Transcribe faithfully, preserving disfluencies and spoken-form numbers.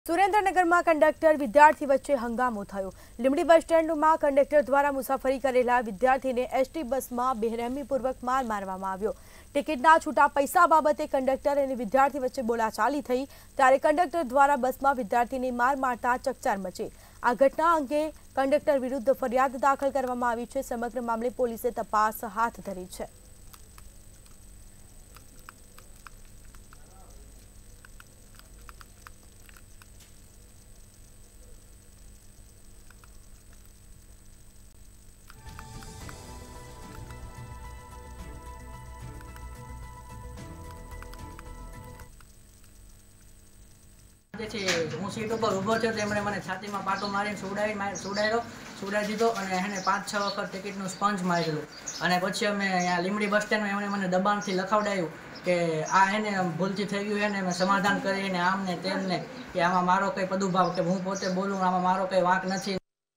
સુરેન્દ્રનગરમાં કંડક્ટર વિદ્યાર્થી વચ્ચે હંગામો થયો। લીંબડી બસ સ્ટેન્ડમાં કંડક્ટર દ્વારા મુસાફરી કરેલા વિદ્યાર્થીને એસટી બસમાં બેરહેમીપૂર્વક માર મારવામાં આવ્યો। ટિકિટના છૂટા પૈસા બાબતે કંડક્ટર અને વિદ્યાર્થી વચ્ચે બોલાચાલી થઈ ત્યારે કંડક્ટર દ્વારા બસમાં વિદ્યાર્થીને માર મારતા ચકચાર મચી। આ ઘટના અંગે કંડક્ટર વિરુદ્ધ ફરિયાદ દાખલ કરવામાં આવી છે। સમગ્ર મામલે પોલીસે તપાસ હાથ ધરી છે। હું સીટ ઉપર ઊભો થયો તેમણે મને છાતીમાં પાટો મારીને સુડાવી સુડાવ્યો સુડાવી દીધો અને એને પાંચ છ વખત ટિકિટનું સ્પંજ મારેલું અને પછી અમે અહીંયા લીંબડી બસ સ્ટેન્ડમાં એમણે મને દબાણથી લખાવડાવ્યું કે આ એને ભૂલથી થઈ ગયું એને મેં સમાધાન કરીને આમને તેમને કે આમાં મારો કંઈ પદુભાવ કે હું પોતે બોલું આમાં મારો કંઈ વાંક નથી।